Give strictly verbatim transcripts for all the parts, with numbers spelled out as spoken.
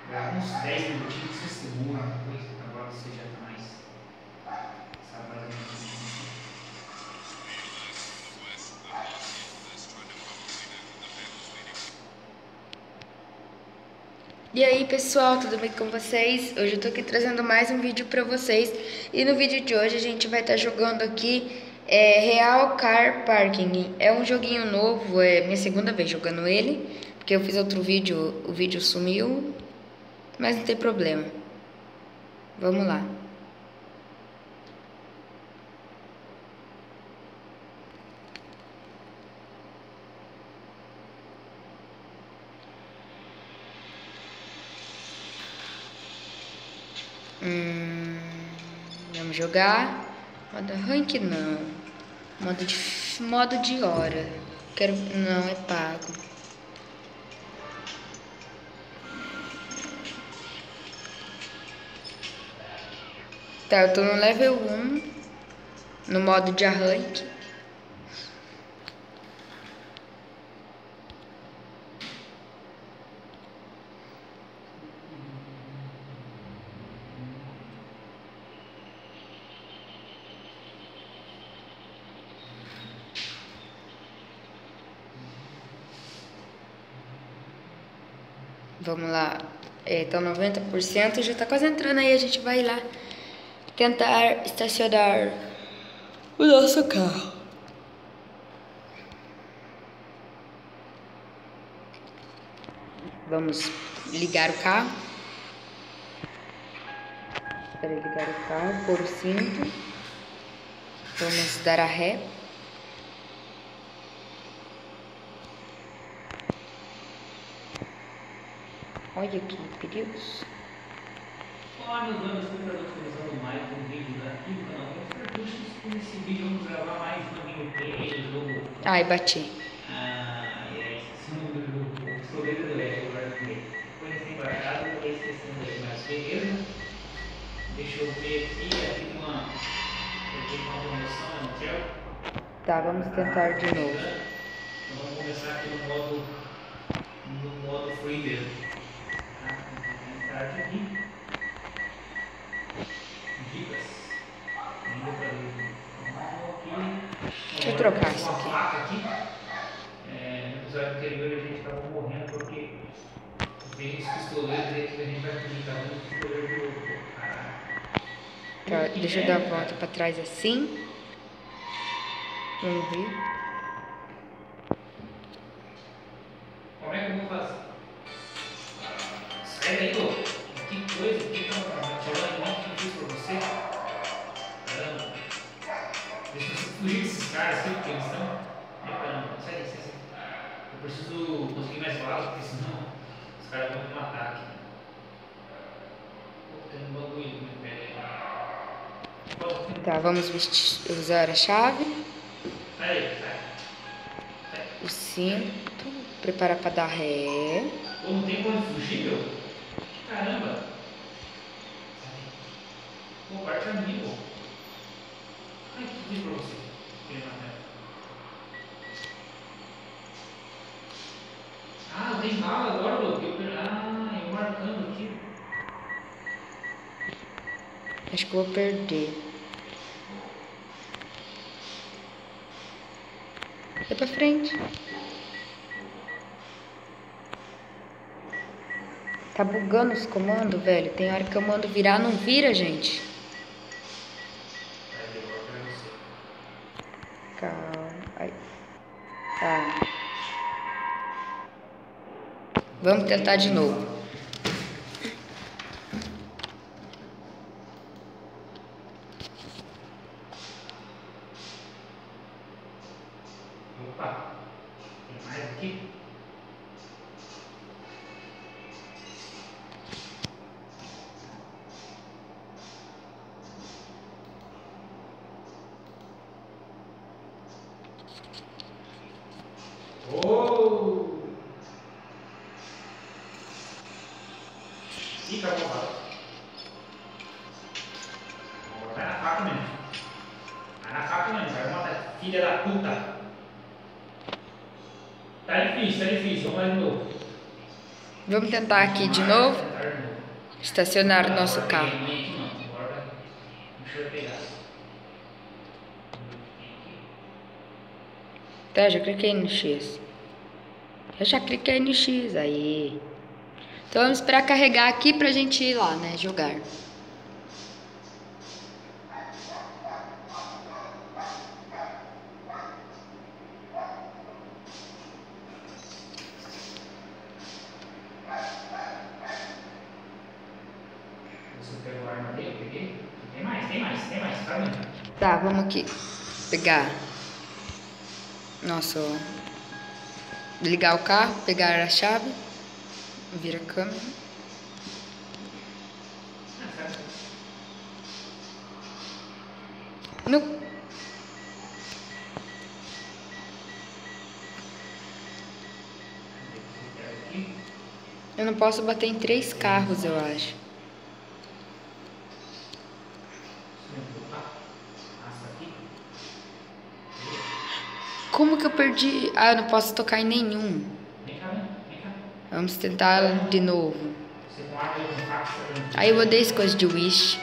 grava uns dez minutinhos, você segura uma coisa, agora você já tá mais. Sabe mais ou menos. E aí pessoal, tudo bem com vocês? Hoje eu tô aqui trazendo mais um vídeo pra vocês. E no vídeo de hoje a gente vai estar jogando aqui é, Real Car Parking. É um joguinho novo, é minha segunda vez jogando ele, porque eu fiz outro vídeo, o vídeo sumiu, mas não tem problema. Vamos lá. Hum, vamos jogar. Modo rank não. Modo de, modo de hora. Quero, não, é pago. Tá, eu tô no level um, no modo de arranque. Vamos lá, é, tá noventa por cento, já tá quase entrando aí, a gente vai lá tentar estacionar o nosso carro. Vamos ligar o carro. Para ligar o carro, pôr o cinto. Vamos dar a ré. Olha que perigos. Olá, meus anos, compradores começando mais um vídeo aqui no canal. Eu nesse vídeo vamos gravar mais uma gameplay do jogo. Ai, bati. Ah, é, esqueci o nome do jogo. O Pistoleiro do Leste, agora lembrei. Foi recém-baixado, eu tô esquecendo aí, mas beleza. Deixa eu ver aqui, aqui tem uma. Aqui tem uma promoção, é no Tel. Tá, vamos tentar de novo. Então vamos começar aqui no modo. No modo free mesmo. Aqui. Dicas. Ainda para ver. Deixa eu trocar isso aqui. aqui. É, no episódio anterior a gente estava morrendo porque vem os pistoleiros e a gente vai fugir da luz do pistoleiro do outro. Tá, deixa eu dar a volta para trás assim. Vamos ver. Como é que eu vou fazer? Sai daí, ô. Que coisa, que tirando muito que eu fiz pra você. Caramba. Deixa eu fugir desses caras aqui, porque eles estão. Ai, caramba, sai daí, sai daí. Eu preciso conseguir mais balas, porque senão os caras vão me matar aqui. Pô, tem um bagulho no meu pé aí. Tá, vamos vestir, usar a chave. Sai aí, sai. Sai. O cinto. Preparar para dar ré. Pô, não tem como fugir, meu? Caramba. Pô, parte a mim, pô. Ai, que fiz pra você? Ah, eu tenho bala agora, louco. Eu... Ah, eu marcando aqui. Acho que eu vou perder. É pra frente. Tá bugando os comandos, velho. Tem hora que eu mando virar, não vira, gente. Calma. Ai. Tá. Vamos tentar de novo. Opa. Tem mais aqui? Oh! Ih, acabou a faca. Vai na faca mesmo. Vai na faca mesmo, vai matar filha da puta. Tá difícil, tá difícil, vamos lá de novo. Vamos tentar aqui de novo. estacionar o nosso Agora carro. peguei a minha aqui, não. Agora deixa eu pegar. Tá, já cliquei no X. Eu já cliquei no X, aí. Então vamos esperar carregar aqui pra gente ir lá, né, jogar. Você pegou a arma dele? Eu peguei. Tem mais, tem mais, tem mais. Tá vendo? Tá, vamos aqui. Pegar. Nossa, ó. Ligar o carro, pegar a chave. Vira a câmera. Ah, certo. No... Aqui. Eu não posso bater em três carros, eu acho. Como que eu perdi? Ah, eu não posso tocar em nenhum. Vem cá, vem, vem cá. Vamos tentar de novo. Você com arma e com faca, você tá Aí eu odeio essa coisa de wish.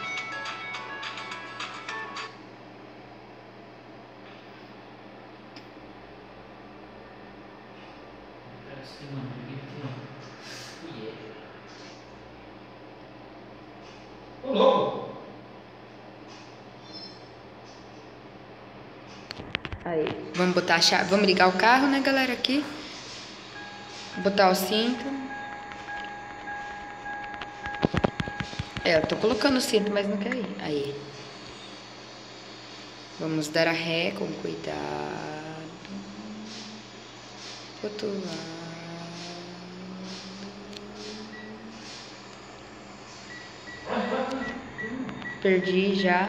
Parece que não, que não. E é. Ô, louco! Aí, vamos botar a chave. Vamos ligar o carro, né, galera, aqui. Botar o cinto. É, eu tô colocando o cinto, mas não quer ir. Aí. Vamos dar a ré com cuidado. Outro lado. Perdi já.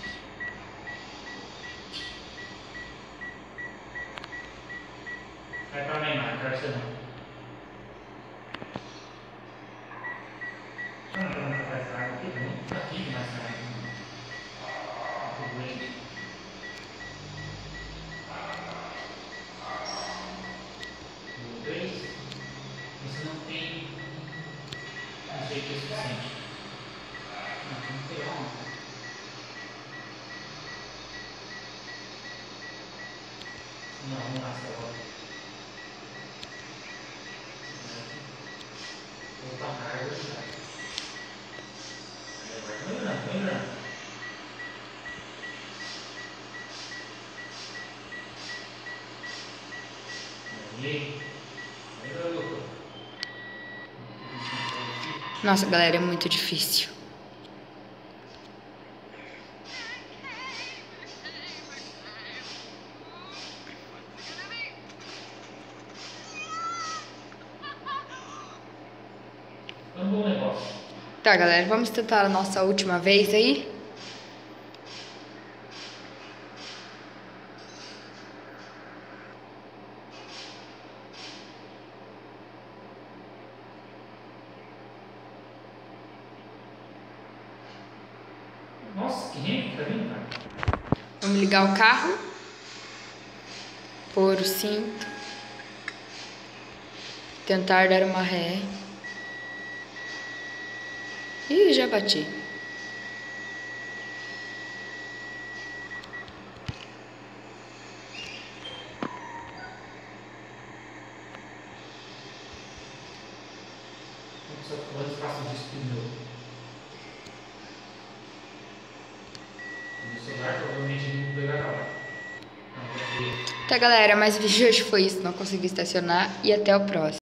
Vai pra mim, Marco, quero você não. Ah, não, não faz água aqui, não. Aqui, mais água. Muito doente. Três. Você não tem. Não sei o que é suficiente. Não, tem que pegar um. Não, não nasce agora. Vou botar a carga e vai. Vai lembrando, vai lembrando. Aí. Aí, louco. Nossa, galera, é muito difícil. É um bom negócio. Tá, galera, vamos tentar a nossa última vez aí. Nossa, que rende, tá vendo, cara? Vamos ligar o carro. Pôr o cinto. Tentar dar uma ré. Ih, já bati. Quantos passos disso pneu? No celular provavelmente não pegar na hora. Tá, galera, mas o vídeo de hoje foi isso. Não consegui estacionar. E até o próximo.